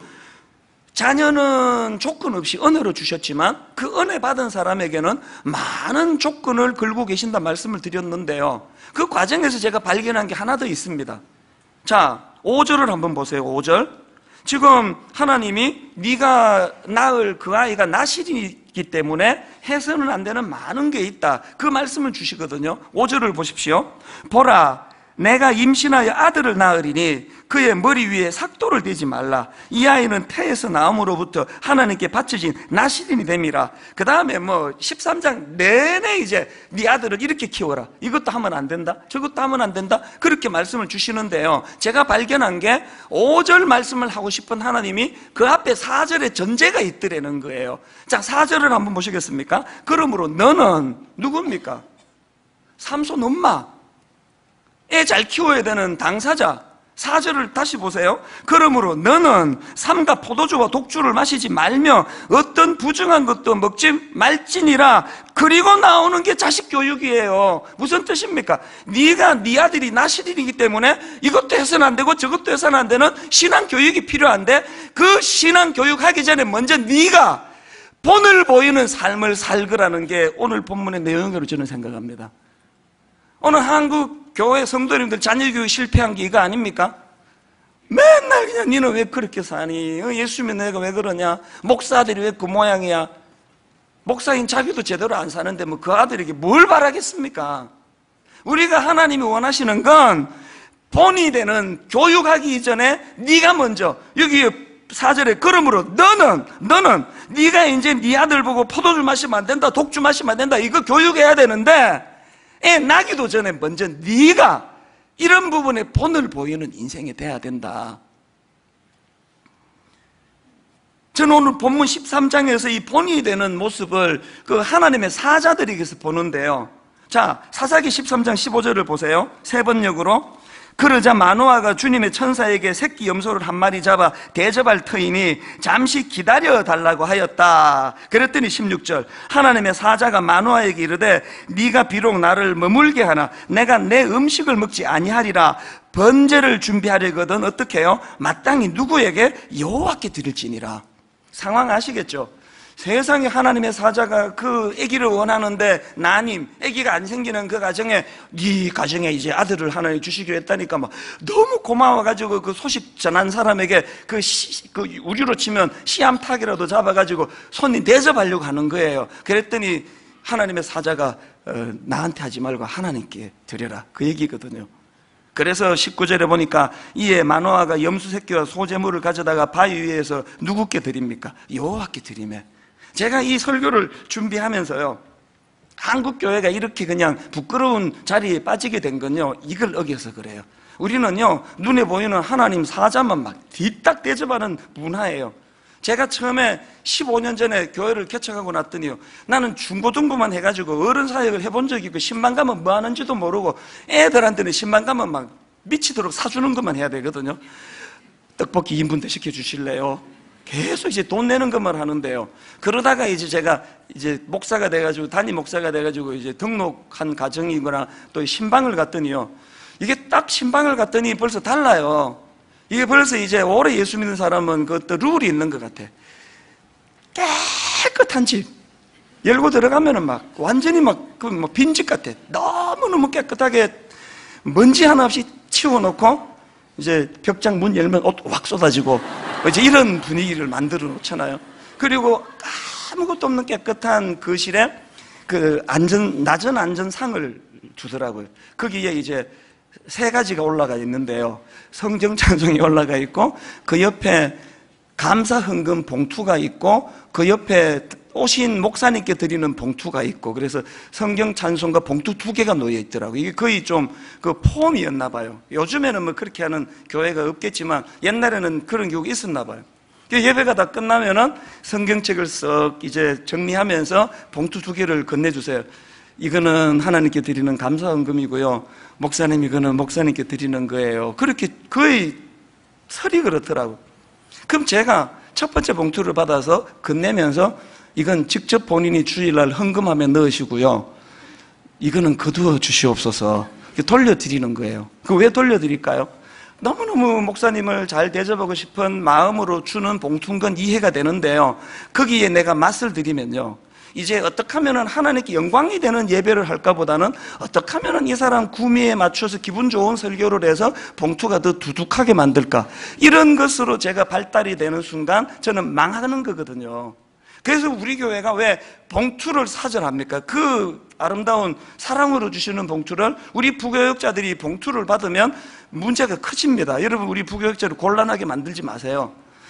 자녀는 조건 없이 은혜로 주셨지만 그 은혜 받은 사람에게는 많은 조건을 걸고 계신다 말씀을 드렸는데요, 그 과정에서 제가 발견한 게 하나 더 있습니다. 자, 오 절을 한번 보세요. 오 절. 지금 하나님이 네가 낳을 그 아이가 나실이기 때문에 해서는 안 되는 많은 게 있다, 그 말씀을 주시거든요. 오 절을 보십시오. 보라, 내가 임신하여 아들을 낳으리니 그의 머리 위에 삭도를 대지 말라. 이 아이는 태에서 나옴으로부터 하나님께 바쳐진 나실인이 됨이라. 그 다음에 뭐 십삼 장 내내 이제 네 아들을 이렇게 키워라, 이것도 하면 안 된다, 저것도 하면 안 된다, 그렇게 말씀을 주시는데요, 제가 발견한 게 오 절 말씀을 하고 싶은 하나님이 그 앞에 사 절에 전제가 있더라는 거예요. 자, 사 절을 한번 보시겠습니까? 그러므로 너는 누굽니까? 삼손 엄마, 애 잘 키워야 되는 당사자. 사 절을 다시 보세요. 그러므로 너는 삼가 포도주와 독주를 마시지 말며 어떤 부정한 것도 먹지 말지니라. 그리고 나오는 게 자식 교육이에요. 무슨 뜻입니까? 네가 네 아들이 나실이기 때문에 이것도 해서는 안 되고 저것도 해서는 안 되는 신앙 교육이 필요한데, 그 신앙 교육하기 전에 먼저 네가 본을 보이는 삶을 살거라는 게 오늘 본문의 내용으로 저는 생각합니다. 오늘 한국 교회 성도님들 자녀교육 실패한 게 이거 아닙니까? 맨날 그냥 니는 왜 그렇게 사니? 예수 믿는 애가 왜 그러냐? 목사들이 왜 그 모양이야? 목사인 자기도 제대로 안 사는데 뭐 그 아들에게 뭘 바라겠습니까? 우리가 하나님이 원하시는 건 본이 되는 교육하기 이전에 네가 먼저, 여기 사 절에 그러므로 너는 너는 네가 이제 네 아들 보고 포도주 마시면 안 된다, 독주 마시면 안 된다, 이거 교육해야 되는데 애 낳기도 전에 먼저 네가 이런 부분에 본을 보이는 인생이 돼야 된다. 저는 오늘 본문 십삼 장에서 이 본이 되는 모습을 그 하나님의 사자들에게서 보는데요, 자, 사사기 십삼 장 십오 절을 보세요. 세 번역으로. 그러자 마노아가 주님의 천사에게 새끼 염소를 한 마리 잡아 대접할 터이니 잠시 기다려 달라고 하였다. 그랬더니 십육 절, 하나님의 사자가 마노아에게 이르되 네가 비록 나를 머물게 하나 내가 내 음식을 먹지 아니하리라. 번제를 준비하려거든 어떻게 해요? 마땅히 누구에게? 여호와께 드릴지니라. 상황 아시겠죠? 세상에 하나님의 사자가 그 아기를 원하는데 난임, 아기가 안 생기는 그 가정에 네 가정에 이제 아들을 하나님 주시기로 했다니까 막 너무 고마워가지고 그 소식 전한 사람에게 그, 시, 그 우리로 치면 씨암탉이라도 잡아가지고 손님 대접하려고 하는 거예요. 그랬더니 하나님의 사자가 어, 나한테 하지 말고 하나님께 드려라, 그 얘기거든요. 그래서 십구 절에 보니까 이에 마노아가 염소 새끼와 소재물을 가져다가 바위 위에서 누구께 드립니까? 여호와께 드리매. 제가 이 설교를 준비하면서요, 한국 교회가 이렇게 그냥 부끄러운 자리에 빠지게 된 건요, 이걸 어겨서 그래요. 우리는요, 눈에 보이는 하나님 사자만 막 뒤딱 대접하는 문화예요. 제가 처음에 십오 년 전에 교회를 개척하고 났더니요, 나는 중고등부만 해가지고 어른 사역을 해본 적이 있고 십만 가면 뭐 하는지도 모르고 애들한테는 십만 가면 막 미치도록 사주는 것만 해야 되거든요. 떡볶이 이 인분대 시켜주실래요? 계속 이제 돈 내는 것만 하는데요. 그러다가 이제 제가 이제 목사가 돼가지고, 담임 목사가 돼가지고 이제 등록한 가정이거나 또 신방을 갔더니요. 이게 딱 신방을 갔더니 벌써 달라요. 이게 벌써 이제 오래 예수 믿는 사람은 그것도 룰이 있는 것 같아. 깨끗한 집. 열고 들어가면은 막 완전히 막 그 뭐 빈집 같아. 너무너무 깨끗하게 먼지 하나 없이 치워놓고 이제 벽장 문 열면 옷 확 쏟아지고 이제 이런 분위기를 만들어 놓잖아요. 그리고 아무것도 없는 깨끗한 거실에 그 안전, 낮은 안전상을 주더라고요. 거기에 이제 세 가지가 올라가 있는데요. 성경 찬송이 올라가 있고, 그 옆에 감사 헌금 봉투가 있고, 그 옆에 오신 목사님께 드리는 봉투가 있고, 그래서 성경 찬송과 봉투 두 개가 놓여 있더라고요. 이게 거의 좀 그 폼이었나 봐요. 요즘에는 뭐 그렇게 하는 교회가 없겠지만 옛날에는 그런 교육이 있었나 봐요. 예배가 다 끝나면은 성경책을 썩 이제 정리하면서 봉투 두 개를 건네주세요. 이거는 하나님께 드리는 감사헌금이고요. 목사님, 이거는 목사님께 드리는 거예요. 그렇게 거의 설이 그렇더라고. 그럼 제가 첫 번째 봉투를 받아서 건네면서 이건 직접 본인이 주일날 헌금하면 넣으시고요. 이거는 거두어 주시옵소서. 돌려드리는 거예요. 그 왜 돌려드릴까요? 너무너무 목사님을 잘 대접하고 싶은 마음으로 주는 봉투인 건 이해가 되는데요. 거기에 내가 맛을 들이면요. 이제 어떻게 하면 하나님께 영광이 되는 예배를 할까 보다는 어떻게 하면 이 사람 구미에 맞춰서 기분 좋은 설교를 해서 봉투가 더 두둑하게 만들까, 이런 것으로 제가 발달이 되는 순간 저는 망하는 거거든요. 그래서 우리 교회가 왜 봉투를 사절합니까? 그 아름다운 사랑으로 주시는 봉투를 우리 부교육자들이 봉투를 받으면 문제가 커집니다. 여러분, 우리 부교육자를 곤란하게 만들지 마세요.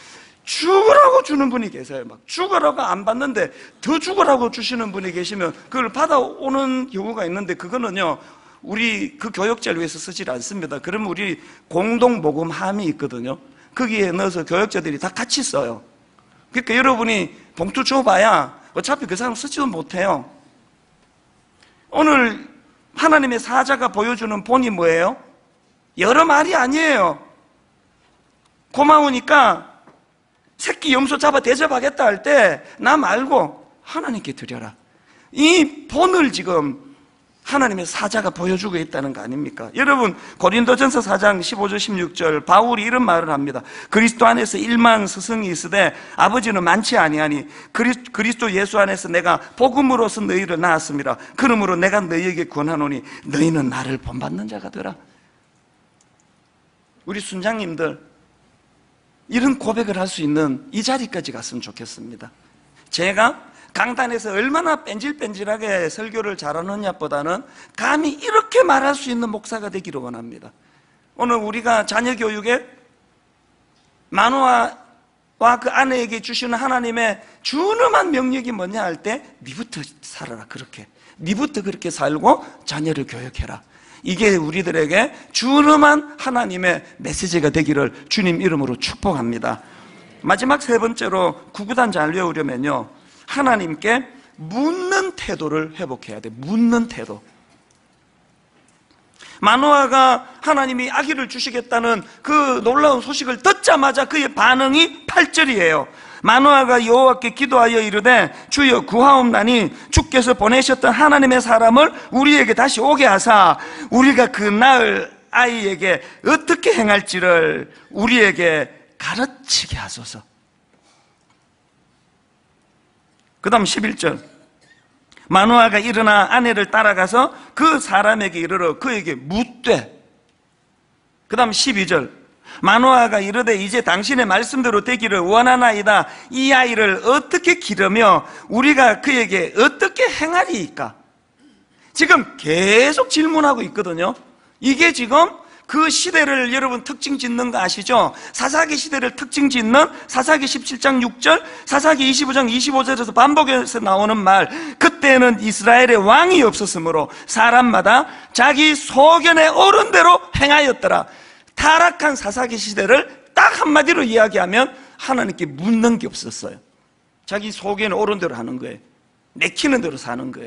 죽으라고 주는 분이 계세요. 막 죽으라고 안 받는데 더 죽으라고 주시는 분이 계시면 그걸 받아오는 경우가 있는데, 그거는요 우리 그 교육자를 위해서 쓰지 않습니다. 그러면 우리 공동모금함이 있거든요. 거기에 넣어서 교육자들이 다 같이 써요. 그러니까 여러분이 봉투 줘봐야 어차피 그 사람 쓰지도 못해요. 오늘 하나님의 사자가 보여주는 본이 뭐예요? 여러 말이 아니에요. 고마우니까 새끼 염소 잡아 대접하겠다 할 때 나 말고 하나님께 드려라. 이 본을 지금 하나님의 사자가 보여주고 있다는 거 아닙니까? 여러분, 고린도전서 사 장 십오 절 십육 절 바울이 이런 말을 합니다. 그리스도 안에서 일만 스승이 있으되 아버지는 많지 아니하니 그리스도 예수 안에서 내가 복음으로서 너희를 낳았습니다. 그러므로 내가 너희에게 권하노니 너희는 나를 본받는 자가 되라. 우리 순장님들 이런 고백을 할 수 있는 이 자리까지 갔으면 좋겠습니다. 제가 강단에서 얼마나 뺀질뺀질하게 설교를 잘하느냐 보다는 감히 이렇게 말할 수 있는 목사가 되기를 원합니다. 오늘 우리가 자녀 교육에 마노아와 그 아내에게 주시는 하나님의 준엄한 명령이 뭐냐 할 때 니부터 살아라. 그렇게 니부터 그렇게 살고 자녀를 교육해라. 이게 우리들에게 준엄한 하나님의 메시지가 되기를 주님 이름으로 축복합니다. 마지막 세 번째로 구구단 잘 외우려면요, 하나님께 묻는 태도를 회복해야 돼. 묻는 태도. 마노아가 하나님이 아기를 주시겠다는 그 놀라운 소식을 듣자마자 그의 반응이 팔 절이에요. 마노아가 여호와께 기도하여 이르되 주여 구하옵나니 주께서 보내셨던 하나님의 사람을 우리에게 다시 오게 하사 우리가 그 낳을 아이에게 어떻게 행할지를 우리에게 가르치게 하소서. 그 다음 십일 절 마노아가 일어나 아내를 따라가서 그 사람에게 이르러 그에게 묻되, 그 다음 십이 절 마노아가 이르되 이제 당신의 말씀대로 되기를 원하나이다. 이 아이를 어떻게 기르며 우리가 그에게 어떻게 행하리이까? 지금 계속 질문하고 있거든요. 이게 지금 그 시대를 여러분 특징 짓는 거 아시죠? 사사기 시대를 특징 짓는 사사기 십칠 장 육 절, 사사기 이십오 장 이십오 절에서 반복해서 나오는 말, 그때는 이스라엘의 왕이 없었으므로 사람마다 자기 소견에 오른 대로 행하였더라. 타락한 사사기 시대를 딱 한마디로 이야기하면 하나님께 묻는 게 없었어요. 자기 소견에 오른 대로 하는 거예요. 내키는 대로 사는 거예요.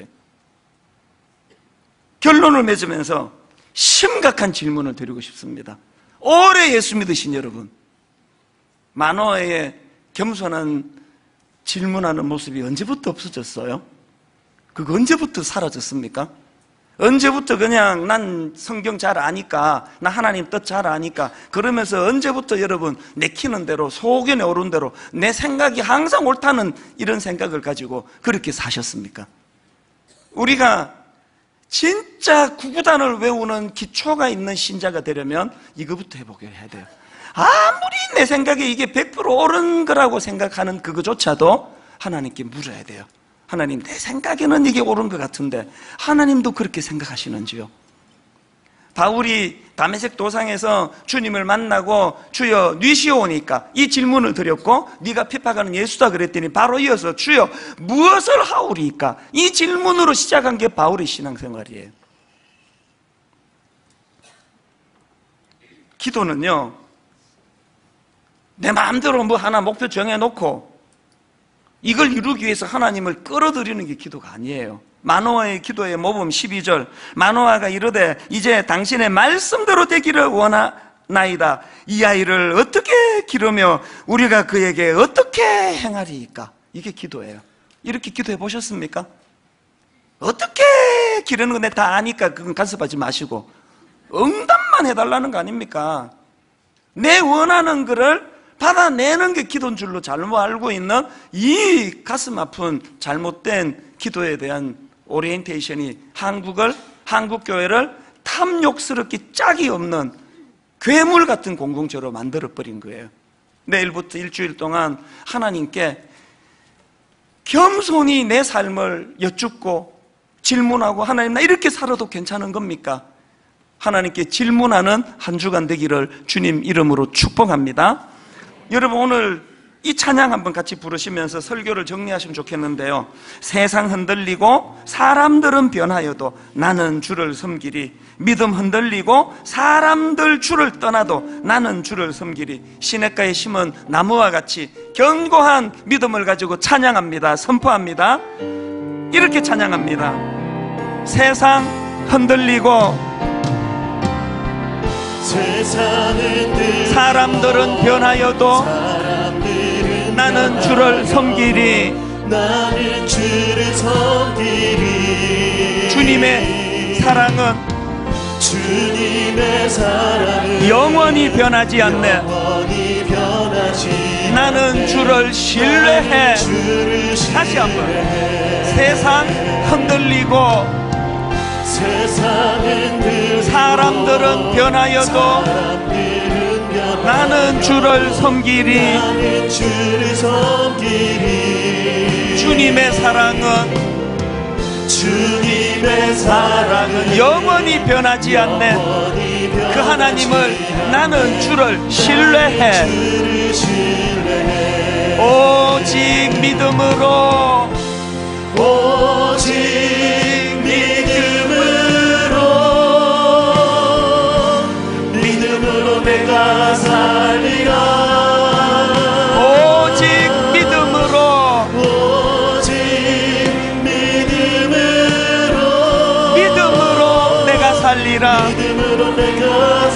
결론을 맺으면서 심각한 질문을 드리고 싶습니다. 오래 예수 믿으신 여러분, 마노아의 겸손한 질문하는 모습이 언제부터 없어졌어요? 그거 언제부터 사라졌습니까? 언제부터 그냥 난 성경 잘 아니까, 나 하나님 뜻 잘 아니까 그러면서 언제부터 여러분 내키는 대로, 소견에 오른 대로 내 생각이 항상 옳다는 이런 생각을 가지고 그렇게 사셨습니까? 우리가 진짜 구구단을 외우는 기초가 있는 신자가 되려면 이거부터 해보게 해야 돼요. 아무리 내 생각에 이게 백 퍼센트 옳은 거라고 생각하는 그거조차도 하나님께 물어야 돼요. 하나님, 내 생각에는 이게 옳은 것 같은데 하나님도 그렇게 생각하시는지요? 바울이 다메섹 도상에서 주님을 만나고 주여 뉘시오니까 이 질문을 드렸고, 네가 핍박하는 예수다 그랬더니 바로 이어서 주여 무엇을 하오리까? 이 질문으로 시작한 게 바울의 신앙생활이에요. 기도는요, 내 마음대로 뭐 하나 목표 정해놓고 이걸 이루기 위해서 하나님을 끌어들이는 게 기도가 아니에요. 마노아의 기도의 모범 십이 절, 마노아가 이르되 이제 당신의 말씀대로 되기를 원하나이다. 이 아이를 어떻게 기르며 우리가 그에게 어떻게 행하리이까? 이게 기도예요. 이렇게 기도해 보셨습니까? 어떻게 기르는 건 내 다 아니까 그건 간섭하지 마시고 응답만 해달라는 거 아닙니까? 내 원하는 거를 받아내는 게 기도인 줄로 잘못 알고 있는 이 가슴 아픈 잘못된 기도에 대한 오리엔테이션이 한국을, 한국교회를 탐욕스럽게 짝이 없는 괴물 같은 공동체로 만들어버린 거예요. 내일부터 일주일 동안 하나님께 겸손히 내 삶을 여쭙고 질문하고, 하나님 나 이렇게 살아도 괜찮은 겁니까? 하나님께 질문하는 한 주간 되기를 주님 이름으로 축복합니다. 여러분, 오늘 이 찬양 한번 같이 부르시면서 설교를 정리하시면 좋겠는데요. 세상 흔들리고 사람들은 변하여도 나는 주를 섬기리. 믿음 흔들리고 사람들 주를 떠나도 나는 주를 섬기리. 시냇가에 심은 나무와 같이 견고한 믿음을 가지고 찬양합니다. 선포합니다. 이렇게 찬양합니다. 세상 흔들리고 사람들은 변하여도 나는 주를 섬기리. 나는 주를 섬기리. 주님의 사랑은 주님의 사랑은 영원히 변하지 않네. 영원히 변하지 나는 주를 신뢰해. 주를 다시 한번. 신뢰해. 세상 흔들리고 세상은 사람들은 변하여도 사람들은 변하여도 나는 주를 섬기리. 나는 주를 섬기리. 주님의 사랑은 주님의 사랑은 영원히 변하지 않네. 영원히 그 하나님을 나는 주를 신뢰해. 주를 신뢰해. 오직 믿음으로, 오직 믿음으로, 믿음으로 내가 살리라. 오직 믿음으로, 오직 믿음으로, 믿음으로 내가 살리라. 믿음으로 내가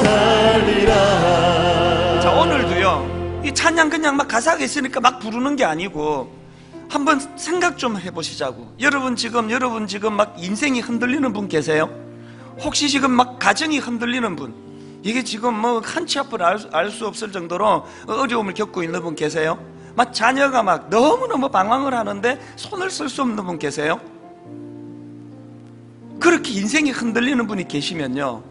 살리라. 자, 오늘도요, 이 찬양 그냥 막 가사가 있으니까 막 부르는 게 아니고 한번 생각 좀 해보시자고. 여러분 지금 여러분 지금 막 인생이 흔들리는 분 계세요? 혹시 지금 막 가정이 흔들리는 분, 이게 지금 뭐 한치 앞을 알 수 없을 정도로 어려움을 겪고 있는 분 계세요? 막 자녀가 막 너무너무 방황을 하는데 손을 쓸 수 없는 분 계세요? 그렇게 인생이 흔들리는 분이 계시면요,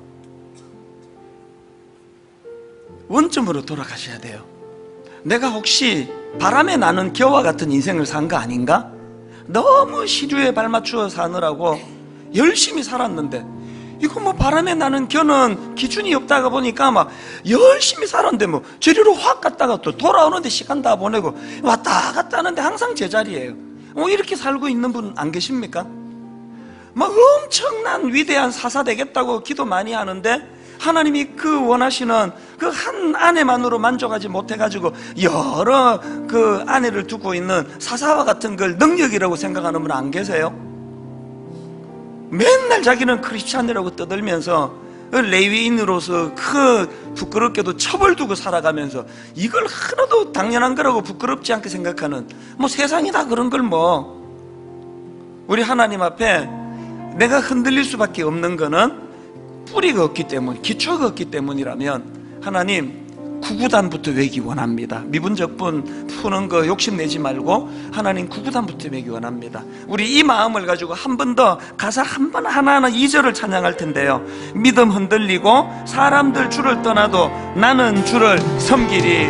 원점으로 돌아가셔야 돼요. 내가 혹시 바람에 나는 겨와 같은 인생을 산 거 아닌가? 너무 시류에 발맞추어 사느라고 열심히 살았는데, 이거 뭐 바람에 나는 겨는 기준이 없다가 보니까 막 열심히 살았는데 뭐 저리로 확 갔다가 또 돌아오는데 시간 다 보내고 왔다 갔다 하는데 항상 제자리예요. 어, 이렇게 살고 있는 분 안 계십니까? 막 엄청난 위대한 사사 되겠다고 기도 많이 하는데 하나님이 그 원하시는 그 한 아내만으로 만족하지 못해가지고 여러 그 아내를 두고 있는 사사와 같은 걸 능력이라고 생각하는 분 안 계세요? 맨날 자기는 크리스찬이라고 떠들면서 레위인으로서 그 부끄럽게도 첩을 두고 살아가면서 이걸 하나도 당연한 거라고 부끄럽지 않게 생각하는, 뭐 세상이 다 그런 걸 뭐. 우리 하나님 앞에 내가 흔들릴 수밖에 없는 거는 뿌리가 없기 때문, 기초가 없기 때문이라면 하나님 구구단부터 외기 원합니다. 미분적분 푸는 거 욕심내지 말고 하나님 구구단부터 외기 원합니다. 우리 이 마음을 가지고 한 번 더 가사 한 번 하나하나 이 절을 찬양할 텐데요. 믿음 흔들리고 사람들 주를 떠나도 나는 주를 섬기리.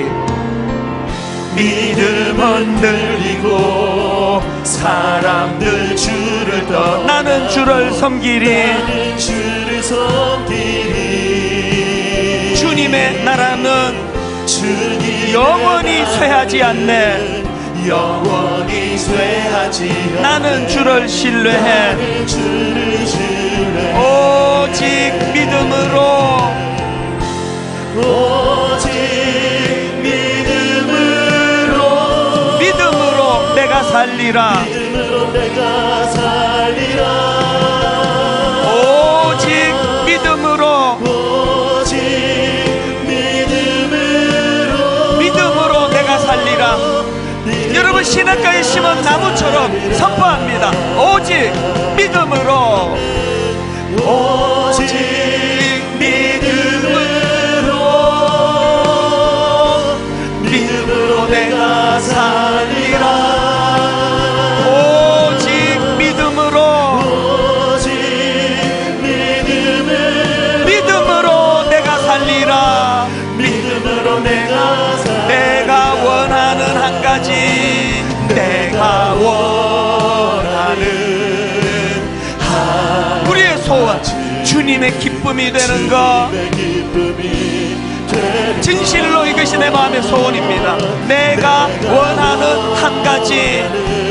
믿음 흔들리고 사람들 주를 떠나 나는 주를 섬기리. 나는 주를 섬기리. 주님의 나라는 주님의 영원히 쇠하지 않네. 영원히 쇠하지 않네. 나는 주를 신뢰해. 나는 주를 신뢰해. 오직 믿음으로, 오직 믿음으로 믿음으로 내가 살리라. 믿음으로 내가 살리라. 오직 믿음으로, 오직 믿음으로 믿음으로 내가 살리라. 여러분 시냇가에 심은 나무처럼 선포합니다. 오직 믿음으로, 오직 믿음으로 믿음으로 내가 살리라. 오직 믿음으로, 오직 믿음으로 믿음으로 내가 살리라. 믿음으로 내가 살리라. 내가 원하는 한 가지, 내가 원하는 우리의 소원, 주님의 기쁨이 되는 것. 주님의 기쁨이 되는 진실로 이것이 내 마음의 소원입니다. 내가 원하는 한 가지,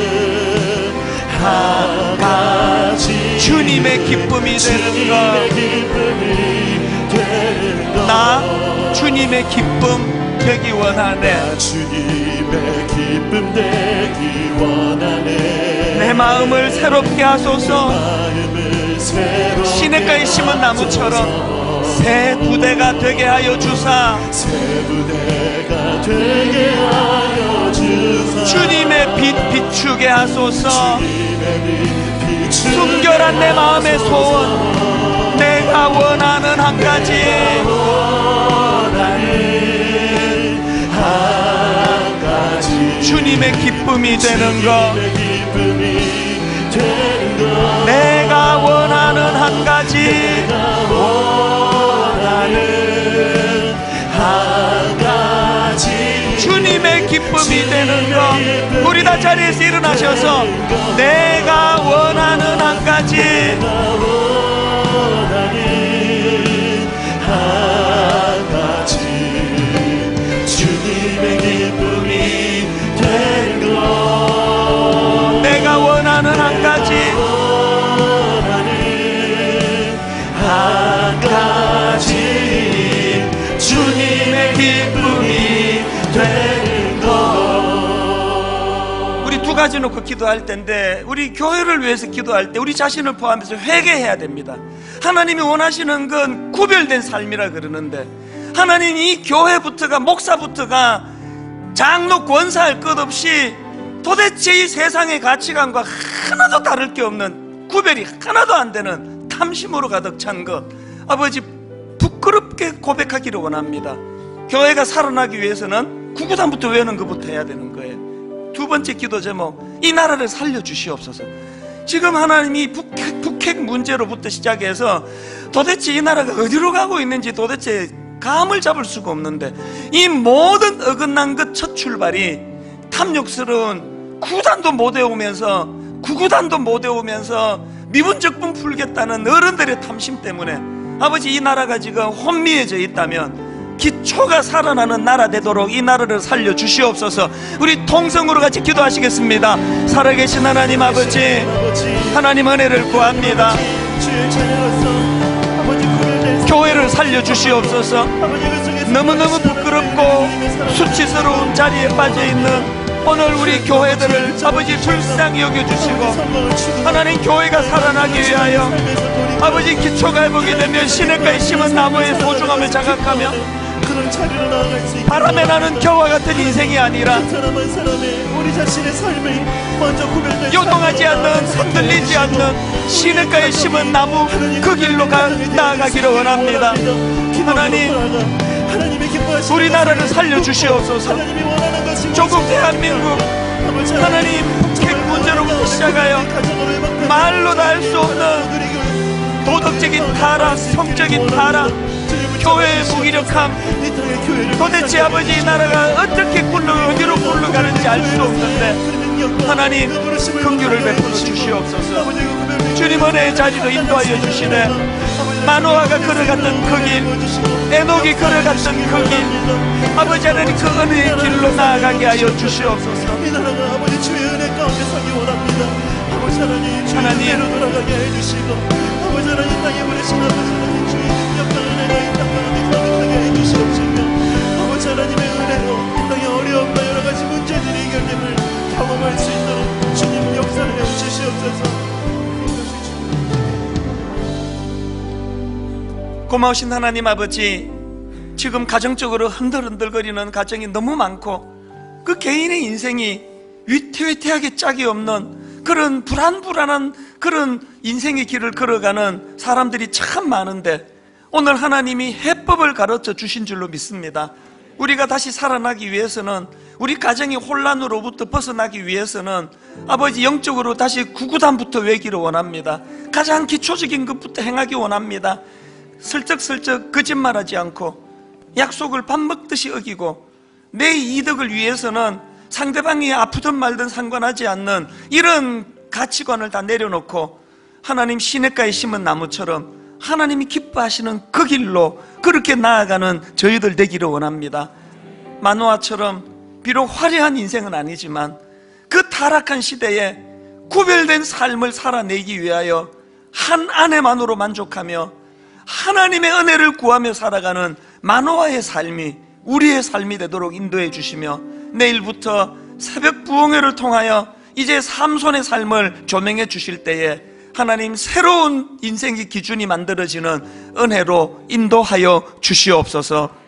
한 가지. 주님의 기쁨이 되는 주님의 것. 기쁨이 되는 것. 나 주님의 기쁨 되기 원하네. 주님의 기쁨 되기 원하네. 내 마음을 새롭게 하소서. 마음을 새롭게 시냇가에 심은 나무처럼 새 부대가 되게 하여 주사. 새 부대가 되게 하여 주사. 주님의 빛 비추게 하소서. 주님의 빛 비추게 순결한 내 마음의 소원, 내가 원하는 한 가지, 원하는 한 가지. 주님의 기쁨이 되는 것. 주님의 기쁨이 되는 것. 내가 원하는 한 가지, 원하는 한 가지. 주님의 기쁨이 되는 것. 우리 다 자리에서 일어나셔서 내가 원하는 한 가지, 원하는 한 가지. 주님의 기쁨이 되는 것. 내가 원하는 한 가지, 원하는 한 가지. 주님의 기쁨이 되는 것. 우리 두 가지 놓고 기도할 텐데, 우리 교회를 위해서 기도할 때 우리 자신을 포함해서 회개해야 됩니다. 하나님이 원하시는 건 구별된 삶이라 그러는데, 하나님 이 교회부터가, 목사부터가 장로 권사할 것 없이 도대체 이 세상의 가치관과 하나도 다를 게 없는, 구별이 하나도 안 되는 탐심으로 가득 찬 것, 아버지 부끄럽게 고백하기를 원합니다. 교회가 살아나기 위해서는 구구단부터 외우는 것부터 해야 되는 거예요. 두 번째 기도 제목, 이 나라를 살려주시옵소서. 지금 하나님이 북핵, 북핵 문제로부터 시작해서 도대체 이 나라가 어디로 가고 있는지 도대체 감을 잡을 수가 없는데, 이 모든 어긋난 것 첫 출발이 탐욕스러운 구단도 못 외우면서, 구구단도 못 외우면서 미분적분 풀겠다는 어른들의 탐심 때문에, 아버지 이 나라가 지금 혼미해져 있다면 기초가 살아나는 나라 되도록 이 나라를 살려주시옵소서. 우리 통성으로 같이 기도하시겠습니다. 살아계신 하나님 아버지, 하나님 은혜를 구합니다. 교회를 살려주시옵소서. 너무너무 부끄럽고 수치스러운 자리에 빠져있는 오늘 우리 교회들을 아버지 불쌍히 여겨주시고 하나님 교회가 살아나기 위하여 아버지 기초가 회복이 되면 시냇가에 심은 나무의 소중함을 자각하며 그런 자리로 나아갈 수 있게 바람에 나는 겨와 같은 인생이 아니라 사람한 사람의 우리 자신의 삶을 먼저 구별된 요동하지 않는 흔들리지 않는 시냇가에 심은 나무 그 길로 가, 나아가기를 원합니다. 하나님 우리나라를 살려주시옵소서. 조국 대한민국 하나님 북핵 문제로부터 시작하여 말로도 할 수 없는 도덕적인 타락, 성적인 타락, 교회의 무기력함, 도대체 아버지 이 나라가 어떻게 굴러 어디로 굴러가는지 알 수 없는데 하나님 긍휼을 베풀어 주시옵소서. 주님 은혜의 자리로 인도하여 주시네. 마노아가 걸어갔던 그 길, 에녹이 걸어갔던 그 길, 아버지 하나님 그 은혜의 길로 나아가게 하여 주시옵소서. 이 나라가 아버지 주의 은혜 가운데 서기 원합니다. 아버지 하나님 주의 은혜로 돌아가게 해주시고 아버지 하나님 땅에 보내신 아버지 하나님 주의 능력과 은혜가 이 땅 가운데 가득하게 해주시옵시며 아버지 하나님의 은혜로 이 땅의 어려움과 여러 가지 문제들이 해결됨을 경험할 수 있도록 주님 역사하여 주시옵소서. 고마우신 하나님 아버지, 지금 가정적으로 흔들흔들거리는 가정이 너무 많고 그 개인의 인생이 위태위태하게 짝이 없는 그런 불안불안한 그런 인생의 길을 걸어가는 사람들이 참 많은데 오늘 하나님이 해법을 가르쳐 주신 줄로 믿습니다. 우리가 다시 살아나기 위해서는, 우리 가정이 혼란으로부터 벗어나기 위해서는 아버지 영적으로 다시 구구단부터 외기를 원합니다. 가장 기초적인 것부터 행하기 원합니다. 슬쩍슬쩍 거짓말하지 않고 약속을 밥 먹듯이 어기고 내 이득을 위해서는 상대방이 아프든 말든 상관하지 않는 이런 가치관을 다 내려놓고 하나님 시냇가에 심은 나무처럼 하나님이 기뻐하시는 그 길로 그렇게 나아가는 저희들 되기를 원합니다. 마노아처럼 비록 화려한 인생은 아니지만 그 타락한 시대에 구별된 삶을 살아내기 위하여 한 아내만으로 만족하며 하나님의 은혜를 구하며 살아가는 마노아의 삶이 우리의 삶이 되도록 인도해 주시며 내일부터 새벽 부흥회를 통하여 이제 삼손의 삶을 조명해 주실 때에 하나님 새로운 인생의 기준이 만들어지는 은혜로 인도하여 주시옵소서.